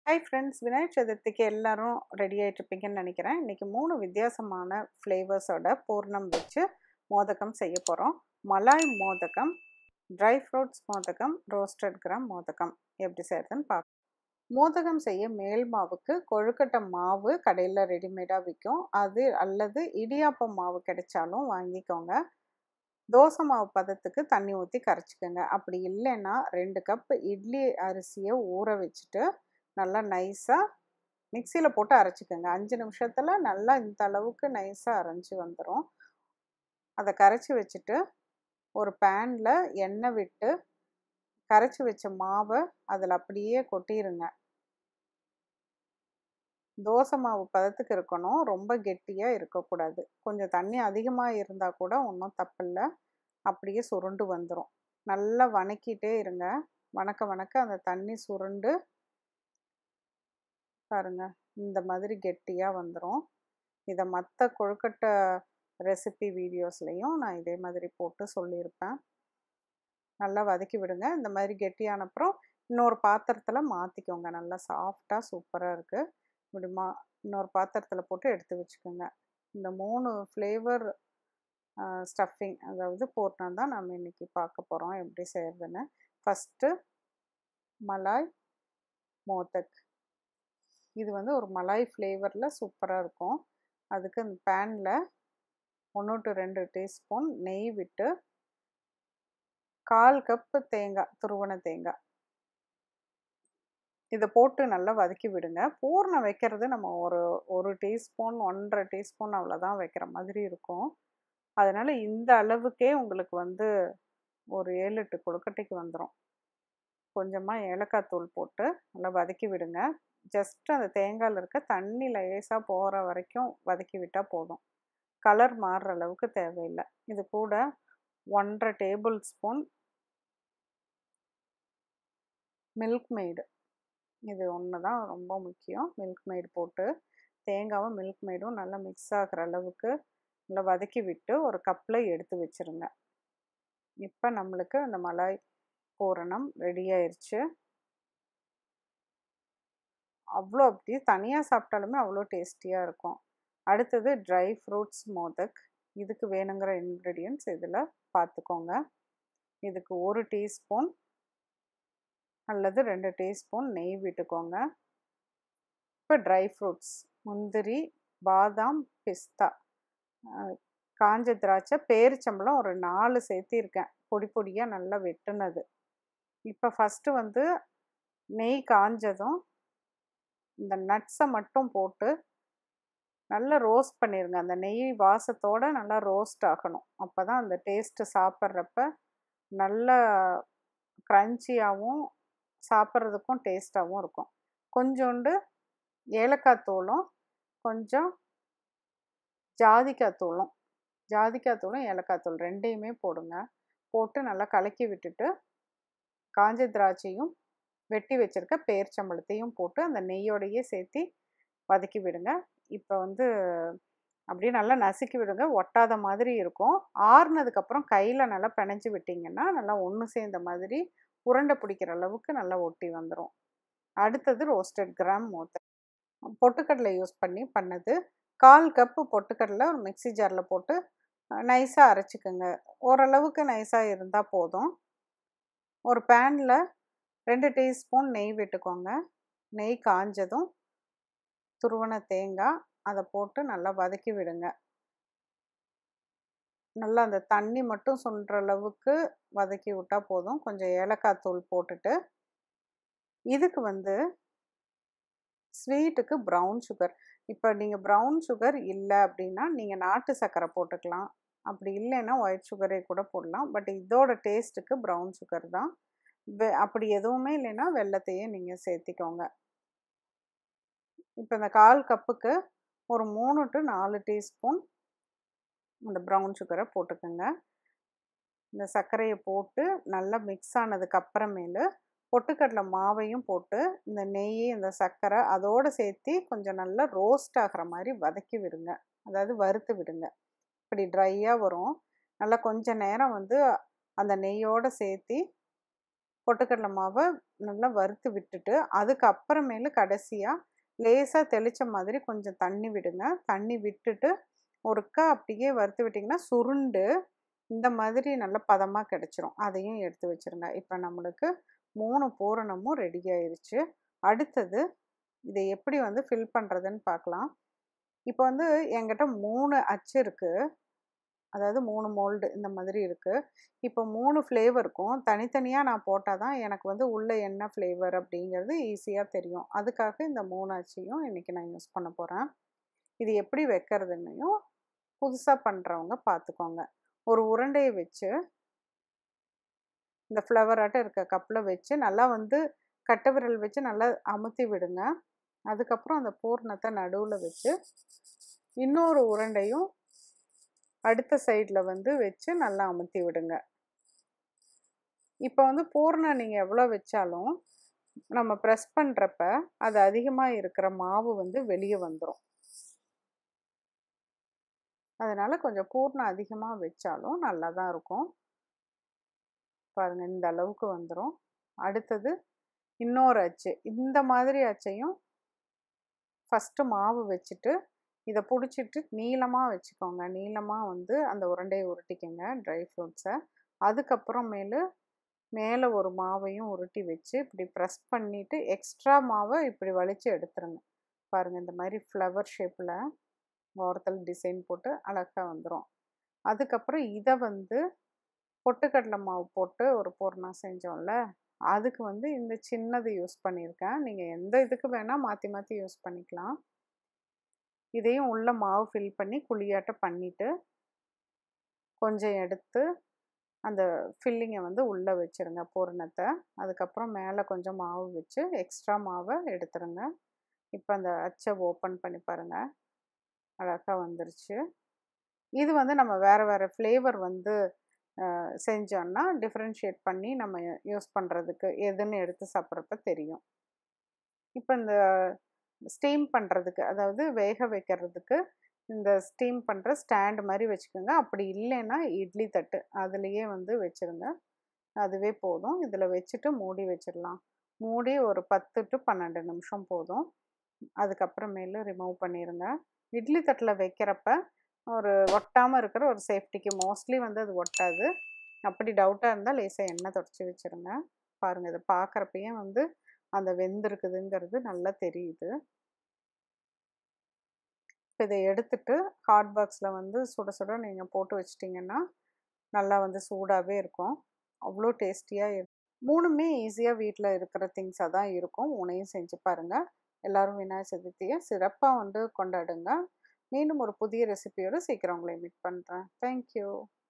Hi friends, Vinayagar சதுர்த்திக்கு எல்லாரும் ready ஆகிட்ருப்பீங்கன்னு நினைக்கிறேன். இன்றைக்கி 3 வித்தியாசமான ஃப்ளேவர்ஸோட பூர்ணம் வச்சு மோதகம் செய்ய போகிறோம். Malai modakam, dry fruits modakam, roasted gram modakam எப்படி செய்கிறதுன்னு பார்க்கலாம். மோதகம் செய்ய மேல் மாவுக்கு கொழுக்கட்டை மாவு கடையில் ரெடிமேடாக விற்கும். அது அல்லது இடியாப்பம் மாவு கிடைச்சாலும் வாங்கிக்கோங்க. தோசை மாவு பதத்துக்கு தண்ணி ஊற்றி கரைச்சிக்கோங்க. அப்படி இல்லைன்னா 2 கப் இட்லி அரிசியை ஊற வச்சுட்டு நல்லா நைஸாக மிக்சியில் போட்டு அரைச்சிக்கோங்க. 5 நிமிஷத்தில் நல்லா இந்த அளவுக்கு நைஸாக அரைஞ்சி வந்துடும். அதை கரைச்சி வச்சுட்டு ஒரு பேனில் எண்ணெய் விட்டு கரைச்சி வச்ச மாவை அதில் அப்படியே கொட்டிடுங்க. தோசை மாவு பதத்துக்கு இருக்கணும், ரொம்ப கெட்டியாக இருக்கக்கூடாது. கொஞ்சம் தண்ணி அதிகமாக இருந்தால் கூட ஒன்றும் தப்பில்லை, அப்படியே சுருண்டு வந்துடும். நல்லா வணக்கிட்டே இருங்க. வணக்க அந்த தண்ணி சுருண்டு பாருங்க, இந்த மாதிரி கெட்டியாக வந்துடும். இதை மற்ற கொழுக்கட்டை ரெசிபி வீடியோஸ்லையும் நான் இதே மாதிரி போட்டு சொல்லியிருப்பேன். நல்லா வதக்கி விடுங்க. இந்த மாதிரி கெட்டியானப்புறம் இன்னொரு பாத்திரத்தில் மாற்றிக்கோங்க. நல்லா சாஃப்டாக சூப்பராக இருக்குது. இப்படிமா இன்னொரு பாத்திரத்தில் போட்டு எடுத்து வச்சுக்கோங்க. இந்த 3 ஃப்ளேவர் ஸ்டஃபிங், அதாவது பூர்ணம் தான் நம்ம இன்றைக்கி பார்க்க போகிறோம் எப்படி செய்கிறதுன்னு. ஃபஸ்ட்டு மலாய் மோதக். இது வந்து ஒரு மலாய் ஃப்ளேவரில் சூப்பராக இருக்கும். அதுக்கு அந்த பேனில் 1 to 2 டீஸ்பூன் நெய் விட்டு 1/4 கப்பு தேங்காய், துருவன தேங்காய், இதை போட்டு நல்லா வதக்கி விடுங்க. பூர்ணம் வைக்கிறது நம்ம ஒரு டீஸ்பூன் 1.5 டீஸ்பூன் அவ்வளோதான் வைக்கிற மாதிரி இருக்கும். அதனால் இந்த அளவுக்கே உங்களுக்கு வந்து ஒரு 7-8 கொழுக்கட்டைக்கு வந்துடும். கொஞ்சமாக ஏலக்காய் தூள் போட்டு நல்லா வதக்கி விடுங்க. ஜஸ்ட் அந்த தேங்காயில் இருக்க தண்ணி லேசாக போகிற வரைக்கும் வதக்கி விட்டால் போதும். கலர் மாறுற அளவுக்கு தேவையில்லை. இது கூட 1.5 டேபிள் ஸ்பூன் மில்க் மெய்டு, இது ஒன்று தான் ரொம்ப முக்கியம். மில்க் மெய்டு போட்டு தேங்காவும் மில்க் மெய்டும் நல்லா மிக்ஸ் ஆகிற அளவுக்கு நல்லா வதக்கி விட்டு ஒரு கப்பில் எடுத்து வச்சுருங்க. இப்போ நம்மளுக்கு அந்த மலாய் பூரணம் ரெடி ஆயிடுச்சு. அவ்வளோ அப்படி தனியாக சாப்பிட்டாலுமே அவ்வளோ டேஸ்டியாக இருக்கும். அடுத்தது ட்ரை ஃப்ரூட்ஸ் மோதக். இதுக்கு வேணுங்கிற இன்க்ரீடியன்ட்ஸ் இதில் பார்த்துக்கோங்க. இதுக்கு 1 டீஸ்பூன் அல்லது 2 டீஸ்பூன் நெய் விட்டுக்கோங்க. இப்போ ட்ரை ஃப்ரூட்ஸ் முந்திரி, பாதாம், பிஸ்தா, காஞ்ச திராட்சை, பேரிச்சம்பழம் ஒரு 4 சேர்த்திருக்கேன், பொடி பொடியாக நல்லா வெட்டுனது. இப்போ ஃபஸ்ட்டு வந்து நெய் காஞ்சதும் இந்த நட்ஸை மட்டும் போட்டு நல்லா ரோஸ்ட் பண்ணிடுங்க. அந்த நெய் வாசத்தோடு நல்லா ரோஸ்ட் ஆகணும். அப்போ தான் அந்த டேஸ்ட்டு சாப்பிட்றப்ப நல்லா க்ரன்ச்சியாகவும் சாப்பிட்றதுக்கும் டேஸ்ட்டாகவும் இருக்கும். கொஞ்சோண்டு ஏலக்காய் தூளும் கொஞ்சம் ஜாதிக்காய் தூளும் ஏலக்காய் தூள் 2யுமே போடுங்க. போட்டு நல்லா கலக்கி விட்டுட்டு காஞ்ச திராட்சையும் வெட்டி வச்சுருக்க பேரிச்சம்பழத்தையும் போட்டு அந்த நெய்யோடையே சேர்த்து வதக்கி விடுங்க. இப்போ வந்து அப்படியே நல்லா நசுக்கி விடுங்க, ஒட்டாத மாதிரி இருக்கும். ஆறுனதுக்கப்புறம் கையில் நல்லா பிணைஞ்சி விட்டிங்கன்னா நல்லா ஒன்று சேர்ந்த மாதிரி உருண்டை பிடிக்கிற அளவுக்கு நல்லா ஒட்டி வந்துடும். அடுத்தது ரோஸ்டட் கிராம் மோதக். பொட்டுக்கடலை யூஸ் பண்ணி பண்ணது. 1/4 கப்பு பொட்டுக்கடலை ஒரு மிக்சி ஜாரில் போட்டு நைஸாக அரைச்சிக்கோங்க. ஓரளவுக்கு நைஸாக இருந்தால் போதும். ஒரு பேனில் 2 டீஸ்பூன் நெய் விட்டுக்கோங்க. நெய் காஞ்சதும் துருவன தேங்காய் அதை போட்டு நல்லா வதக்கி விடுங்க. நல்லா அந்த தண்ணி மட்டும் சுண்டுற அளவுக்கு வதக்கி விட்டால் போதும். கொஞ்சம் ஏலக்காய் தூள் போட்டுட்டு இதுக்கு வந்து ஸ்வீட்டுக்கு ப்ரௌன் சுகர். இப்போ நீங்கள் ப்ரௌன் சுகர் இல்லை அப்படின்னா நீங்கள் நாட்டு சர்க்கரை போட்டுக்கலாம். அப்படி இல்லைன்னா ஒயிட் சுகரே கூட போடலாம். பட் இதோட டேஸ்ட்டுக்கு ப்ரௌன் சுகர் தான். அப்படி எதுவுமே இல்லைன்னா வெல்லத்தையே நீங்கள் சேர்த்திக்கோங்க. இப்போ இந்த 1/4 கப்புக்கு ஒரு 3 to 4 டீஸ்பூன் இந்த ப்ரௌன் சுகரை போட்டுக்கோங்க. இந்த சர்க்கரையை போட்டு நல்லா மிக்ஸ் ஆனதுக்கு அப்புறமேலு பொட்டுக்கடலை மாவையும் போட்டு இந்த நெய், இந்த சர்க்கரை அதோடு சேர்த்து கொஞ்சம் நல்லா ரோஸ்ட் ஆகிற மாதிரி வதக்கி விடுங்க. அதாவது வறுத்து விடுங்க. இப்படி ட்ரையாக வரும். நல்லா கொஞ்சம் நேரம் வந்து அந்த நெய்யோடு சேர்த்து பொட்டுக்கடலை மாவை நல்லா வறுத்து விட்டுட்டு அதுக்கப்புறமேலு கடைசியாக லேசாக தெளித்த மாதிரி கொஞ்சம் தண்ணி விடுங்க. தண்ணி விட்டுட்டு ஒருக்கா அப்படியே வறுத்து விட்டிங்கன்னா சுருண்டு இந்த மாதிரி நல்ல பதமாக கிடச்சிரும். அதையும் எடுத்து வச்சுருங்க. இப்போ நம்மளுக்கு 3 பூரணமும் ரெடி ஆயிருச்சு. அடுத்தது இதை எப்படி வந்து ஃபில் பண்ணுறதுன்னு பார்க்கலாம். இப்போ வந்து என்கிட்ட 3 அச்சு இருக்குது. அதாவது 3 மோல்டு இந்த மாதிரி இருக்குது. இப்போ 3 ஃப்ளேவருக்கும் தனித்தனியாக நான் போட்டால் தான் எனக்கு வந்து உள்ளே என்ன ஃப்ளேவர் அப்படிங்கிறது ஈஸியாக தெரியும். அதுக்காக இந்த 3 அச்சையும் இன்றைக்கி நான் யூஸ் பண்ண போகிறேன். இது எப்படி வைக்கிறதுன்னையும் புதுசாக பண்ணுறவங்க பார்த்துக்கோங்க. ஒரு உருண்டையை வச்சு இந்த ஃப்ளவராட்டம் இருக்க கப்பில் வச்சு நல்லா வந்து கட்டை விரல் வச்சு நல்லா அமுத்தி விடுங்க. அதுக்கப்புறம் அந்த பூரணத்தை நடுவில் வச்சு இன்னொரு உருண்டையும் அடுத்த சைடில் வந்து வச்சு நல்லா அமுத்தி விடுங்க. இப்போ வந்து பூரணம் நீங்கள் எவ்வளோ வச்சாலும் நம்ம ப்ரெஸ் பண்ணுறப்ப அது அதிகமாக இருக்கிற மாவு வந்து வெளியே வந்துடும். அதனால் கொஞ்சம் பூரணம் அதிகமாக வச்சாலும் நல்லா தான் இருக்கும். பாருங்கள், இந்த அளவுக்கு வந்துடும். அடுத்தது இன்னொரு அச்சு. இந்த மாதிரி அச்சையும் ஃபஸ்ட்டு மாவு வச்சுட்டு இதை பிடிச்சிட்டு நீளமாக வச்சுக்கோங்க. நீளமாக வந்து அந்த உருண்டையை உருட்டிக்கோங்க, ட்ரை ஃப்ரூட்ஸை. அதுக்கப்புறமேலு மேலே ஒரு மாவையும் உருட்டி வச்சு இப்படி ப்ரெஸ் பண்ணிவிட்டு எக்ஸ்ட்ரா மாவை இப்படி வலித்து எடுத்துருங்க. பாருங்கள், இந்த மாதிரி ஃப்ளவர் ஷேப்பில் ஓரத்தில் டிசைன் போட்டு அழகாக வந்துடும். அதுக்கப்புறம் இதை வந்து பொட்டுக்கடலை மாவு போட்டு ஒரு பூரணம் செஞ்சோம்ல, அதுக்கு வந்து இந்த சின்னது யூஸ் பண்ணியிருக்கேன். நீங்கள் எந்த இதுக்கு வேணால் மாற்றி மாற்றி யூஸ் பண்ணிக்கலாம். இதையும் உள்ள மாவு ஃபில் பண்ணி குழியாட்ட பண்ணிவிட்டு கொஞ்சம் எடுத்து அந்த ஃபில்லிங்கை வந்து உள்ளே வச்சுருங்க பூரணத்தை. அதுக்கப்புறம் மேலே கொஞ்சம் மாவு வச்சு எக்ஸ்ட்ரா மாவை எடுத்துருங்க. இப்போ அந்த அச்சை ஓப்பன் பண்ணி பாருங்கள், அழகாக வந்துருச்சு. இது வந்து நம்ம வேறு வேறு ஃப்ளேவர் வந்து செஞ்சோன்னா டிஃப்ரென்ஷியேட் பண்ணி நம்ம யூஸ் பண்ணுறதுக்கு எதுன்னு எடுத்து சாப்பிட்றப்ப தெரியும். இப்போ இந்த ஸ்டீம் பண்ணுறதுக்கு, அதாவது வேக வைக்கிறதுக்கு இந்த ஸ்டீம் பண்ணுற ஸ்டாண்டு மாதிரி வச்சுக்கோங்க. அப்படி இல்லைன்னா இட்லி தட்டு அதுலேயே வந்து வச்சுருங்க, அதுவே போதும். இதில் வச்சுட்டு மூடி வச்சிடலாம். மூடி ஒரு 10 to 12 நிமிஷம் போதும். அதுக்கப்புறமேலு ரிமூவ் பண்ணிடுங்க. இட்லி தட்டில் வைக்கிறப்ப ஒரு ஒட்டாமல் இருக்கிற ஒரு சேஃப்டிக்கு, மோஸ்ட்லி வந்து அது ஒட்டாது. அப்படி டவுட்டாக இருந்தால் லேசாக எண்ணெய் தொடச்சி வச்சுருங்க. பாருங்கள், இதை பார்க்குறப்பயே வந்து அந்த வெந்திருக்குதுங்கிறது நல்லா தெரியுது. இப்போ இதை எடுத்துட்டு ஹாட் பாக்ஸில் வந்து சுட சுட நீங்கள் போட்டு வச்சிட்டிங்கன்னா நல்லா வந்து சூடாகவே இருக்கும். அவ்வளோ டேஸ்டியாக இருக்கும். 3மே ஈஸியாக வீட்டில் இருக்கிற திங்ஸாக தான் இருக்கும். 3ஐயும் செஞ்சு பாருங்கள். எல்லோரும் விநாயகர் சதுர்த்தியை சிறப்பாக வந்து கொண்டாடுங்க. மீண்டும் ஒரு புதிய ரெசிபியோடு சீக்கிரம் உங்களை மீட் பண்ணுறேன். தேங்க்யூ.